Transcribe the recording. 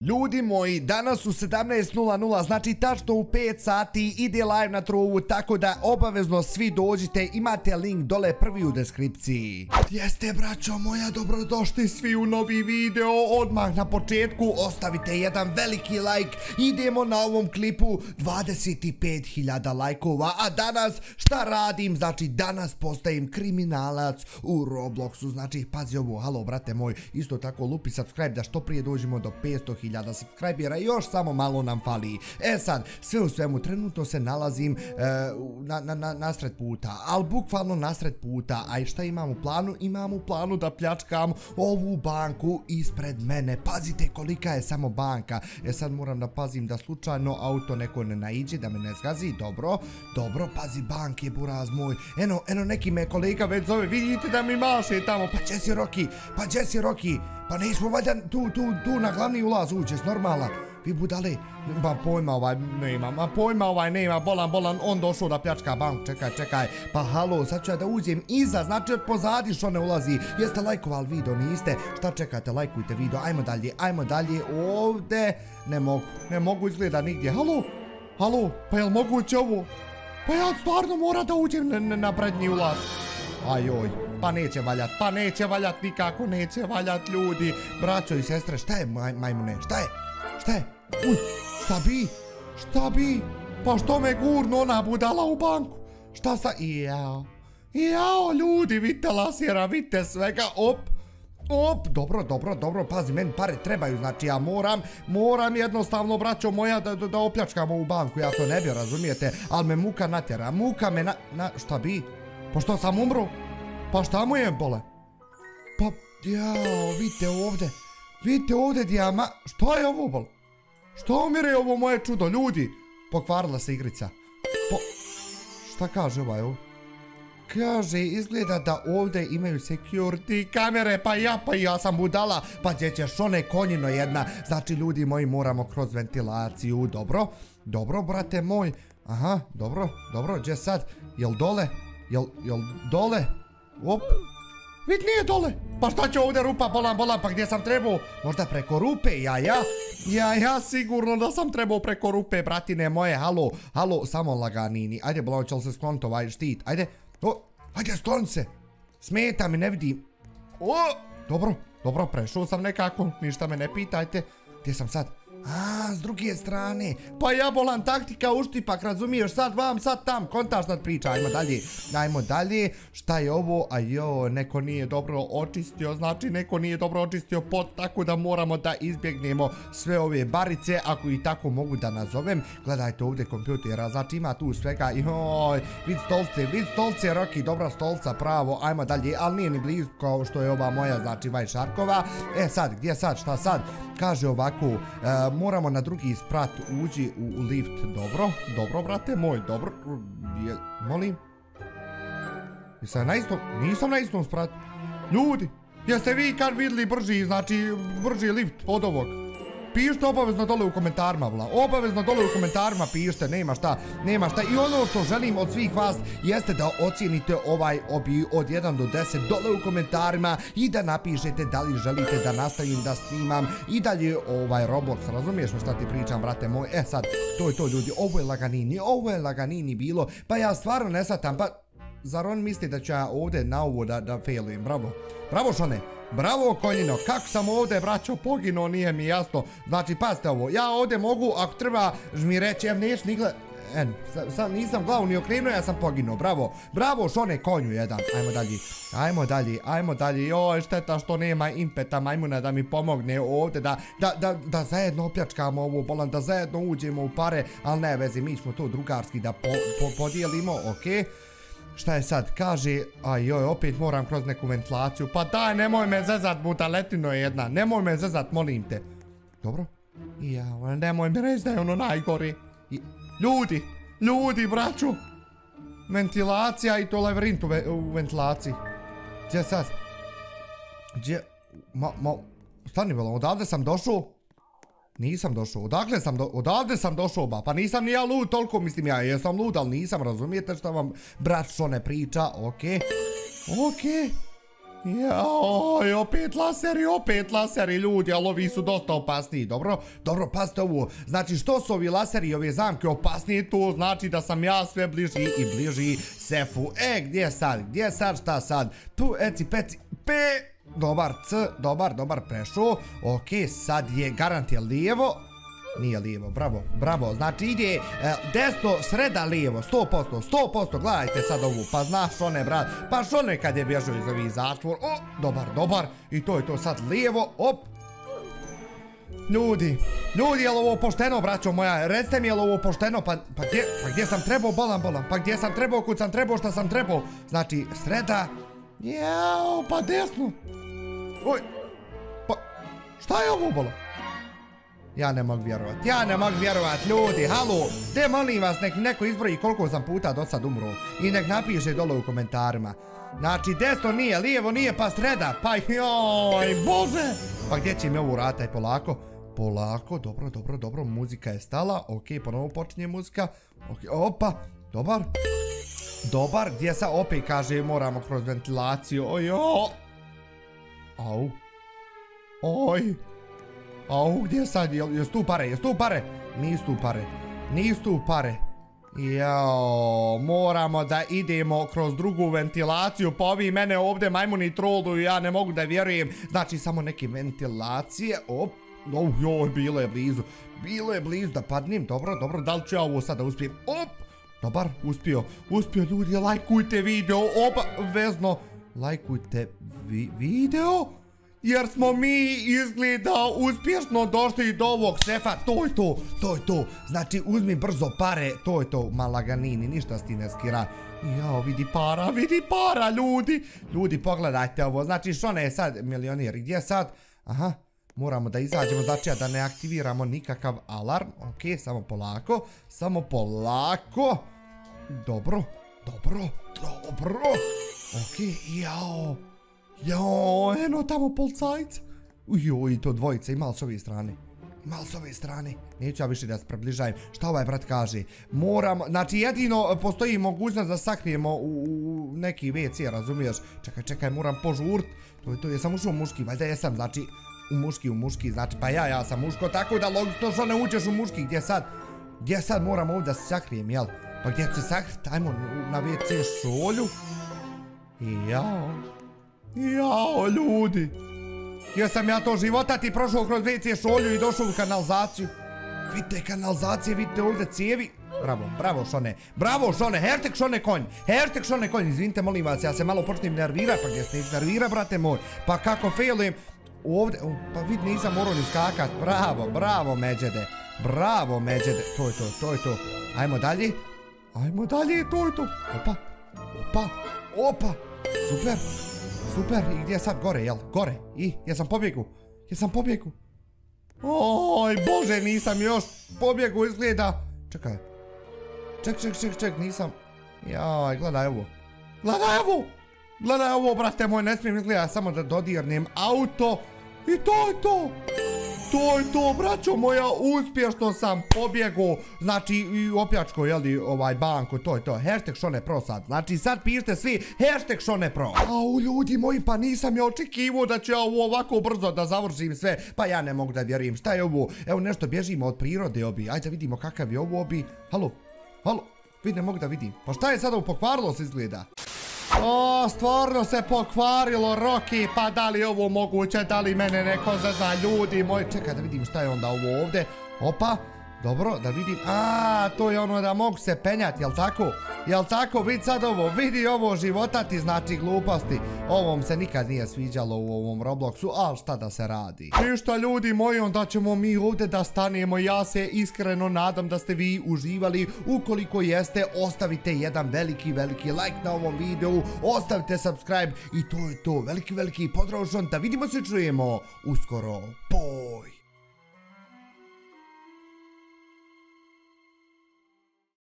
Ljudi moji, danas u 17:00, znači tačno u 5 sati ide live na Trovu, tako da obavezno svi dođite, imate link dole prvi u deskripciji. Jeste braćo moja, dobrodošli svi u novi video, odmah na početku ostavite jedan veliki like, idemo na ovom klipu 25.000 lajkova, a danas šta radim, znači danas postajem kriminalac u Robloxu, znači pazi ovo, halo brate moj, isto tako lupi subscribe da što prije dođemo do 500.000 subscribera, još samo malo nam fali. E sad, sve u svemu, trenutno se nalazim nasred puta, ali bukvalno nasred puta, a i šta imam u planu? Imam u planu da pljačkam ovu banku ispred mene, pazite kolika je samo banka. E sad moram da pazim da slučajno auto neko ne naiđe, da me ne zgazi, dobro, pazi banke buraz moj, eno neki me kolega već zove, vidite da mi maše tamo, pa gdje si Rocky, pa nećemo valjda tu na glavni ulaz uđe, normalan. Vi budale, ma pojma ovaj nema, bolan, on došao da pljačka banku, čekaj, pa halo, sad ću ja da uđem iza, znači od pozadi što ne ulazi, jeste lajkovali video, niste, šta čekate, lajkujte video, ajmo dalje, ovdje, ne mogu izgleda nigdje, halo, pa jel moguće ovo, pa ja stvarno moram da uđem na prednji ulaz, ajoj. Pa neće valjat, nikako neće valjat ljudi, braćo i sestre, šta je majmune, šta je, uj, šta bi, pa što me gurno ona budala u banku, šta sa, jao, ljudi, vidite lasera, vidite svega, op, dobro, pazi, meni pare trebaju, znači ja moram jednostavno, braćo moja, da opljačkam ovu banku, ja to ne bi, razumijete, ali me muka natjera, šta bi, pa što sam umro? Pa šta mu je bole? Pa, jao, vidite ovdje dijama, šta je ovo bol? Šta umire ovo moje čudo, ljudi? Pokvarila se igrica. Šta kaže ovaj ovo? Kaže, izgleda da ovdje imaju security kamere, pa ja sam budala, pa gdje ćeš one konjino jedna, znači ljudi moji moramo kroz ventilaciju, dobro, brate moj, aha, dobro, gdje sad, jel dole? Op, vid nije dole, pa šta će ovdje rupa, bolan, pa gdje sam trebao, možda preko rupe, ja sigurno da sam trebao preko rupe, bratine moje, halo, samo laganini, ajde bolan, će li se skloniti ovaj štit, ajde, skloni se, smeta mi, ne vidim, dobro, prešao sam nekako, ništa me ne pitajte, gdje sam sad? S druge strane, pa ja bolan taktika uštipak, razumiješ, sad vam, sad tam, kontaš nad priča, ajmo dalje, šta je ovo, neko nije dobro očistio, znači neko nije dobro očistio pod, tako da moramo da izbjegnemo sve ove barice, ako i tako mogu da nazovem, gledajte ovdje kompjutera, znači ima tu svega, vid stolce, Rocky, dobra stolca, pravo, ajmo dalje, ali nije ni blizu kao što je ova moja, znači Vajšarkova, sad, gdje sad, šta sad, kaže ovako, moramo na drugi sprat uđi u lift, dobro brate moj, dobro, molim, nisam na istom spratu, ljudi, jeste vi kad vidjeli brži lift od ovog, pišite obavezno dole u komentarima, pišite, nema šta, i ono što želim od svih vas jeste da ocijenite ovaj obi od 1 do 10 dole u komentarima i da napišete da li želite da nastavim da snimam i dalje ovaj Roblox, razumiješ me šta ti pričam brate moj, sad, to je to ljudi, ovo je laganini bilo, pa ja stvarno ne shvatam, pa zar on misli da ću ja ovdje na ovo da failujem, bravo Šone, bravo konjino, kako sam ovdje braćo poginuo, nije mi jasno, znači pazite ovo, ja ovdje mogu, ako treba mi reći, neš ni gled, nisam glavu ni okrenuo, ja sam poginuo, bravo Šone, konju jedan, ajmo dalje, joj šteta što nema impeta majmuna da mi pomogne ovdje, da zajedno opljačkamo ovo bolan, da zajedno uđemo u pare, ali ne vezi, mi ćemo to drugarski da podijelimo, okej. Šta je sad, kaže, opet moram kroz neku ventilaciju, pa daj, nemoj me zezat, butaletino jedna, nemoj me zezat, molim te. Dobro? Nemoj mi reći da je ono najgori. Ljudi, braću, ventilacija i to lavirint u ventilaciji. Gdje sad? Stani velo, odavde sam došao? Nisam došao, odavde sam došao ba, pa nisam ni ja lud toliko, mislim ja jesam lud, ali nisam, razumijete šta vam brat što ne priča, okej. Jaoj, opet laseri ljudi, ali ovi su dosta opasniji, dobro? Dobro, pazite ovo, znači što su ovi laseri i ove zamke opasniji, to znači da sam ja sve bliži i bliži sefu. Gdje sad, šta sad? Tu, eci, peci, dobar, dobar, prešao. Ok, sad je garant je lijevo. Nije lijevo, bravo, znači ide desno, sreda, lijevo, 100%, gledajte sad ovu, pa znaš one, brat, pa šone kad je bježao iz ovih zatvor, dobar, i to je to sad lijevo, ljudi, je li ovo pošteno, braćo moja, recite mi je li ovo pošteno, pa gdje sam trebao, bolan, pa gdje sam trebao, kud sam trebao, šta sam trebao, znači, sreda, jao, pa desno, pa, šta je ovo, bolan? Ja ne mogu vjerovat, ljudi, halo, gdje molim vas, nek neko izbroji koliko sam puta do sad umro i nek napiše dole u komentarima. Znači, desno nije, lijevo nije, pa sreda, pa joj, bože! Pa gdje će mi ovo rataj, polako, dobro, muzika je stala, ok, ponovo počinje muzika, ok, opa, dobar, gdje sad opet kaže moramo kroz ventilaciju, oj, gdje sad, jesu tu pare? Nisu tu pare. Jao, moramo da idemo kroz drugu ventilaciju, pa ovi mene ovdje majmuni troluju, ja ne mogu da vjerujem. Znači, samo neke ventilacije, joj, bilo je blizu da padnem, dobro, da li ću ja ovo sada uspijem? Dobar, uspio, ljudi, lajkujte video, obavezno, lajkujte video. Jer smo mi izgleda uspješno došli do ovog sefa, to je to, znači uzmi brzo pare, to je to, malaganini, ništa s ti ne skira. Jao, vidi para, ljudi, pogledajte ovo, znači Šone je sad milionir, gdje sad? Aha, moramo da izađemo, znači da ne aktiviramo nikakav alarm, ok, samo polako, dobro, ok, jao, eno tamo policajca. Ujoj, to dvojica, ima li s ove strane? Neću ja više da se približajem. Šta ovaj brat kaže? Moramo, znači jedino postoji mogućnost da sakrijemo u neki WC, razumiješ? Čekaj, moram požurt. To je sam ušao u muški, valjda jesam, znači u muški, znači pa ja sam muško, tako da logično što ne uđeš u muški, gdje sad moram ovdje da se sakrijem, jel? Pa gdje će se sakriti? Ajmo na WC šolju. Jao, ljudi. Jesam ja to života ti prošao kroz WC šolju i došao u kanalizaciju. Vidite kanalizacije, vidite ovdje cijevi. Bravo Šone, hashtag Šone konj, izvinite molim vas, ja se malo počnem nervira, pa gdje se nervira, brate moj, pa kako failujem, ovdje, pa vid nisam morao ni skakat, bravo Međede, to je to, ajmo dalje, to je to, opa, super, i gdje sad gore, jel, jesam pobjegu, oj bože, nisam još pobjegu, izgleda, čekaj, nisam, jaj, gledaj ovo, brate moj, ne smijem izgleda, samo da dodirnem auto, i to je to, braćo moja, uspješno sam pobjegao, znači, i opljačko, jeli, banku, to je to, hashtag Šone Pro sad, znači, sad pišite svi, hashtag Šone Pro. Au, ljudi moji, pa nisam ja očekivao da ću ja ovo ovako brzo da završim sve, pa ja ne mogu da vjerujem, šta je ovo, evo nešto bježimo od prirode obi, ajde vidimo kakav je ovo obi, halo, ne mogu da vidim, pa šta je sad ovo, pokvarilo se izgleda? O, stvarno se pokvarilo, Roki, pa da li ovo moguće, da li mene neko zeza, ljudi moji, čekaj da vidim šta je onda ovo ovdje, opa, dobro, da vidim, to je ono da mogu se penjati, jel tako, vidi ovo životati, znači gluposti, ovom se nikad nije sviđalo u ovom Robloxu, ali šta da se radi. Ništa ljudi moji, onda ćemo mi ovdje da stanemo, ja se iskreno nadam da ste vi uživali, ukoliko jeste, ostavite jedan veliki like na ovom videu, ostavite subscribe i to je to, veliki pozdrav, da vidimo se, čujemo uskoro, po